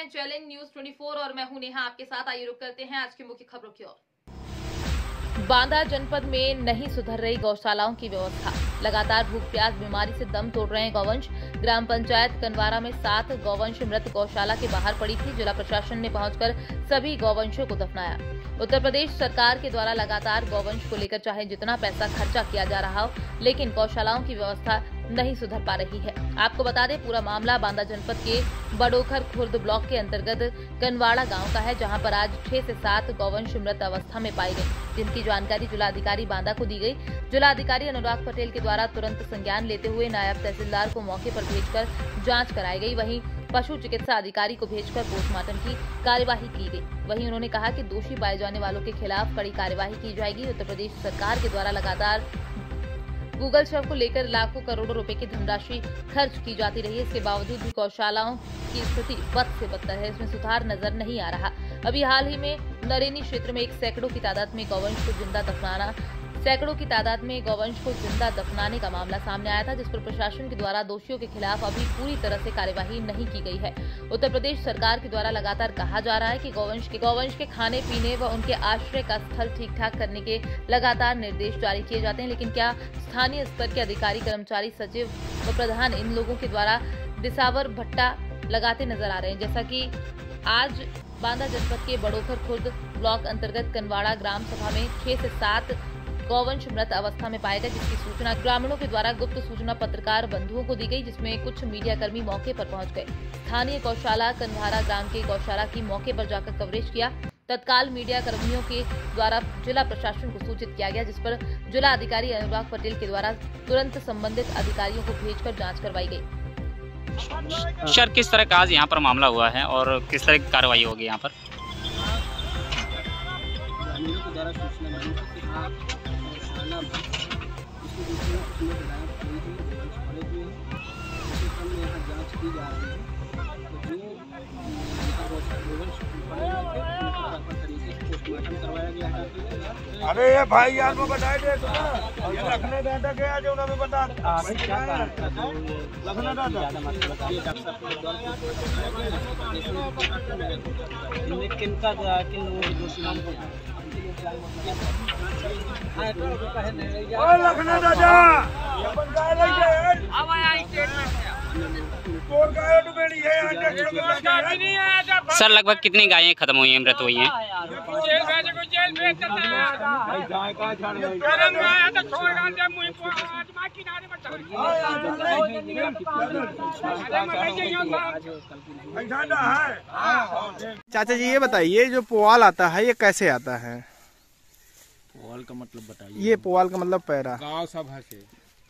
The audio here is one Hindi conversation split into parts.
चैलेंज न्यूज 24 और मैं हूं नेहा आपके साथ। आइए रुक करते हैं आज की मुख्य खबरों की ओर। बांदा जनपद में नहीं सुधर रही गौशालाओं की व्यवस्था। लगातार भूख प्यास बीमारी से दम तोड़ रहे हैं गौवंश। ग्राम पंचायत कनवारा में 7 गौवंश मृत गौशाला के बाहर पड़ी थी। जिला प्रशासन ने पहुंचकर सभी गौवंशों को दफनाया। उत्तर प्रदेश सरकार के द्वारा लगातार गौवंश को लेकर चाहे जितना पैसा खर्चा किया जा रहा हो, लेकिन गौशालाओं की व्यवस्था नहीं सुधर पा रही है। आपको बता दें, पूरा मामला बांदा जनपद के बडोखर खुर्द ब्लॉक के अंतर्गत कनवाड़ा गांव का है, जहां पर आज 6 से 7 गौवंश मृत अवस्था में पाई गई, जिनकी जानकारी जिलाधिकारी बांदा को दी गई। जिलाधिकारी अनुराग पटेल के द्वारा तुरंत संज्ञान लेते हुए नायब तहसीलदार को मौके पर भेजकर जाँच कराई गई। वहीं पशु चिकित्सा अधिकारी को भेजकर पोस्टमार्टम की कार्यवाही की गई। वहीं उन्होंने कहा कि दोषी पाए जाने वालों के खिलाफ कड़ी कार्यवाही की जाएगी। उत्तर प्रदेश सरकार के द्वारा लगातार गूगल शव को लेकर लाखों करोड़ों रुपए की धनराशि खर्च की जाती रही है। इसके बावजूद भी गौशालाओं की स्थिति बद से बदतर है, इसमें सुधार नजर नहीं आ रहा। अभी हाल ही में नरेनी क्षेत्र में सैकड़ों की तादाद में गौवंश को जिंदा दफनाने का मामला सामने आया था, जिस पर प्रशासन के द्वारा दोषियों के खिलाफ अभी पूरी तरह से कार्यवाही नहीं की गई है। उत्तर प्रदेश सरकार के द्वारा लगातार कहा जा रहा है कि गौवंश के खाने पीने व उनके आश्रय का स्थल ठीक ठाक करने के लगातार निर्देश जारी किए जाते हैं, लेकिन क्या स्थानीय स्तर के अधिकारी, कर्मचारी, सचिव व प्रधान इन लोगों के द्वारा दिसावर भट्टा लगाते नजर आ रहे हैं। जैसा कि आज बांदा जनपद के बडोखर खुर्द ब्लॉक अंतर्गत कनवाड़ा ग्राम सभा में 6 से 7 गौवंश मृत अवस्था में पाए गए, जिसकी सूचना ग्रामीणों के द्वारा गुप्त सूचना पत्रकार बंधुओं को दी गई, जिसमें कुछ मीडियाकर्मी मौके पर पहुंच गए। स्थानीय गौशाला कन्वारा ग्राम के गौशाला की मौके पर जाकर कवरेज किया। तत्काल मीडिया कर्मियों के द्वारा जिला प्रशासन को सूचित किया गया, जिस पर जिला अधिकारी अनुराग पटेल के द्वारा तुरंत संबंधित अधिकारियों को भेजकर जाँच करवाई गई। सर, किस तरह का आज यहाँ पर मामला हुआ है और किस तरह की कार्रवाई होगी यहाँ पर? अरे ये भाई यार मैं बता दे तो ये रखने डाटा गया जो उन्हें बता रखने डाटा किन लोगों के दोषी नाम को रखने डाटा अपन काय लगे अब आया स्टेटमेंट तोर गाय तो बेड़ी है सर, लगभग कितनी गायें खत्म हुई हैं, मृत हुई हैं? जेल भेज को जेल भेज देता है गाय का छाड़ गई करन गाय तो छोड़ गाल दे मुई को आज मा किनारे में चल ठंडा है। चाचा जी ये बताइए, जो पुआल आता है ये कैसे आता है? पुआल का मतलब बताइए। ये पुआल का मतलब पैरा गांव सभा से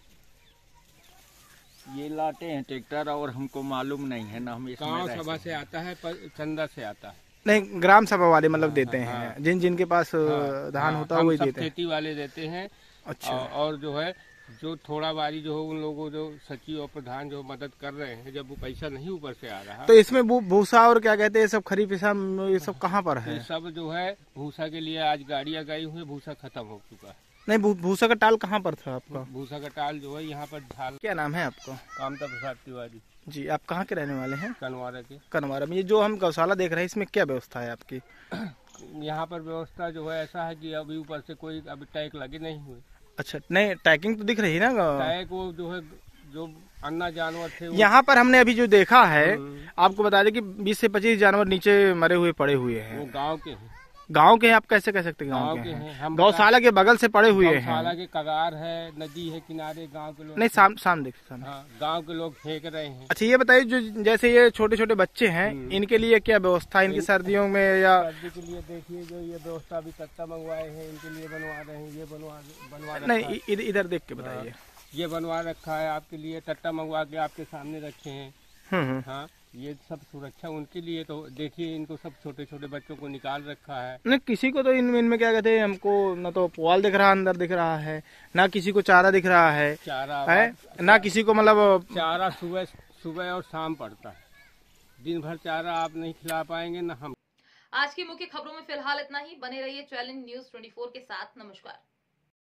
ये लाते हैं ट्रैक्टर, और हमको मालूम नहीं है ना, हम गांव सभा से आता है, चंदा से आता है। नहीं, ग्राम सभा वाले मतलब देते हैं। जिनके पास धान होता है वही देते हैं। खेती वाले देते हैं। अच्छा। और जो है जो थोड़ा बारी जो है उन लोगों जो सचिव और प्रधान जो मदद कर रहे हैं, जब वो पैसा नहीं ऊपर से आ रहा तो इसमें भूसा और क्या कहते हैं सब खरीफ ये सब कहाँ पर है? सब जो है भूसा के लिए आज गाड़ियाँ गई हुई, भूसा खत्म हो चुका है। नहीं, भूसा का टाल कहाँ पर था आपका? भूसा का टाल जो है यहाँ पर ढाल। क्या नाम है आपका? कामता प्रसाद तिवारी जी। आप कहाँ के रहने वाले हैं? कनवारा के। कनवारा में ये जो हम गौशाला देख रहे हैं, इसमें क्या व्यवस्था है आपकी? यहाँ पर व्यवस्था जो है ऐसा है कि अभी ऊपर से कोई अभी टैग लगे नहीं हुए। अच्छा, नहीं टैगिंग तो दिख रही है ना? टैग वो जो है जो अन्ना जानवर थे यहाँ पर हमने अभी जो देखा है, आपको बता दें कि 20 से 25 जानवर नीचे मरे हुए पड़े हुए हैं। वो गाँव के हैं। गांव के हैं? आप कैसे कह सकते हैं गांव के हैं? गौशाला के बगल से पड़े हुए हैं। गौशाला के कगार है, नदी है किनारे, गांव के लोग नहीं सामने देखिए। हाँ, गांव के लोग फेंक रहे हैं। अच्छा, ये बताइए, जो जैसे ये छोटे छोटे बच्चे हैं, इनके लिए क्या व्यवस्था है इनकी सर्दियों में या? सर्दी के लिए देखिए जो ये व्यवस्था अभी तत्ता मंगवाए हैं, इनके लिए बनवा रहे हैं। ये बनवा नहीं, इधर देख के बताइए। ये बनवा रखा है आपके लिए, टट्टा मंगवा के आपके सामने रखे हैं। हाँ, ये सब सुरक्षा उनके लिए। तो देखिए इनको सब छोटे छोटे बच्चों को निकाल रखा है। नहीं, किसी को तो इनमें क्या कहते हैं, हमको न तो पुआल दिख रहा अंदर दिख रहा है, ना किसी को चारा दिख रहा है, चारा है ना किसी को मतलब चारा सुबह और शाम पड़ता है। दिन भर चारा आप नहीं खिला पाएंगे ना हम। आज की मुख्य खबरों में फिलहाल इतना ही। बने रहिए चैलेंज न्यूज 24 के साथ। नमस्कार।